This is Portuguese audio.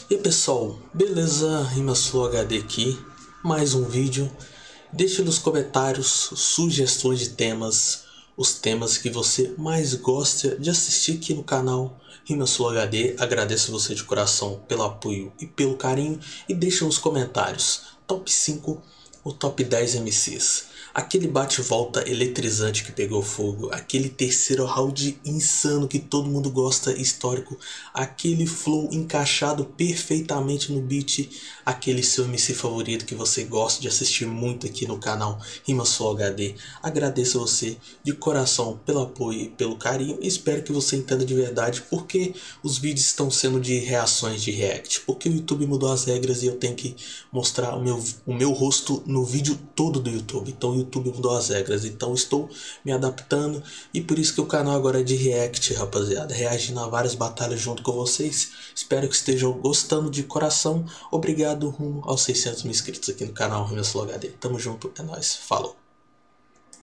E aí pessoal, beleza? RimaSlow HD aqui, mais um vídeo. Deixe nos comentários sugestões de temas, os temas que você mais gosta de assistir aqui no canal RimaSlow HD. Agradeço você de coração pelo apoio e pelo carinho. E deixe nos comentários top 5 ou top 10 MCs. Aquele bate-volta eletrizante que pegou fogo, aquele terceiro round insano que todo mundo gosta, histórico, aquele flow encaixado perfeitamente no beat, aquele seu MC favorito que você gosta de assistir muito aqui no canal RimaSlow HD. Agradeço você de coração pelo apoio e pelo carinho. Espero que você entenda de verdade porque os vídeos estão sendo de reações de react, porque o YouTube mudou as regras e eu tenho que mostrar o meu rosto no vídeo todo do YouTube. Então o YouTube mudou as regras, então estou me adaptando e por isso que o canal agora é de react, rapaziada, reagindo a várias batalhas junto com vocês. Espero que estejam gostando de coração. Obrigado rumo aos 600 mil inscritos aqui no canal RimaSlow HD. Tamo junto, é nóis, falou.